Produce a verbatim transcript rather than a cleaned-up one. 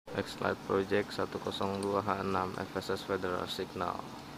X-Lite Project satu nol dua H enam F S S Federal Signal.